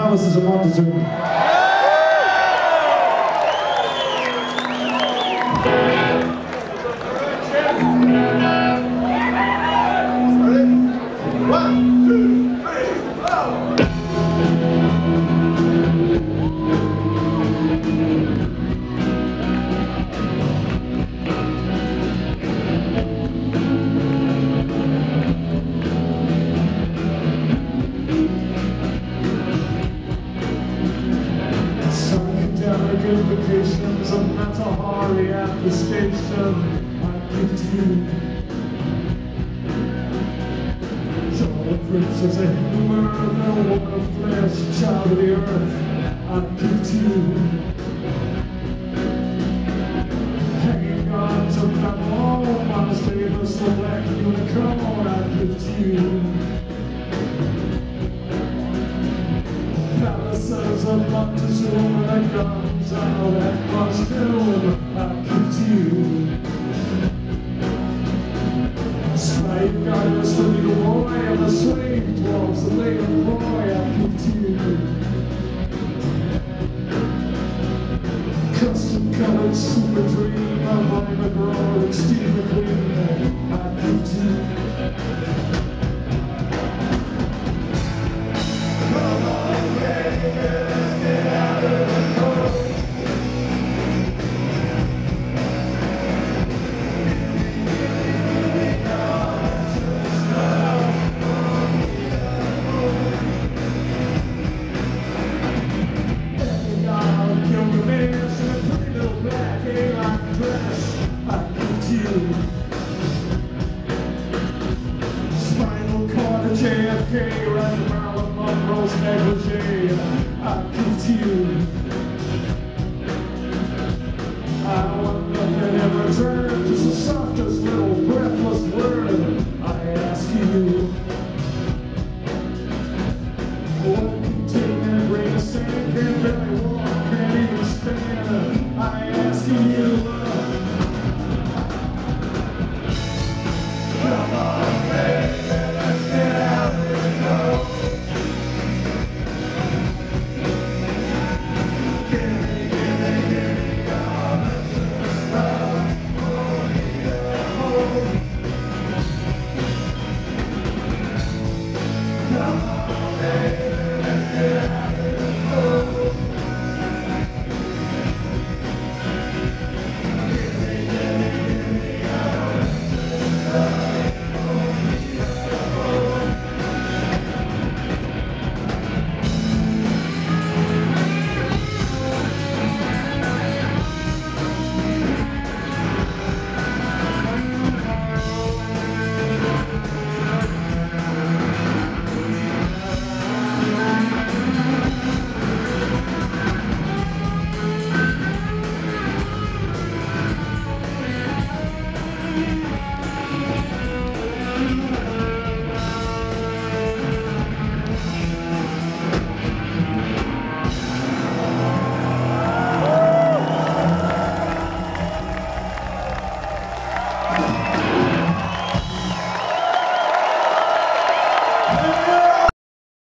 palaces of Montezuma. Vacations of Matahari at the station I give to you. Child of princess, a humor, no woman of flesh, child of the earth, I give to you. Hanging on to that wall, my famous black unicorn, I give to you. Palaces of Montezuma that comes out at Barcelona, I give to you. Slave guiders for the boy and the slave dwarfs, the lady boy, I give to you. Custom colored super dream of Bonnie McGraw and Steve McQueen, I give to you. Spinal cord of JFK, right Marilyn Monroe's negligee, I give to you. I want nothing in return.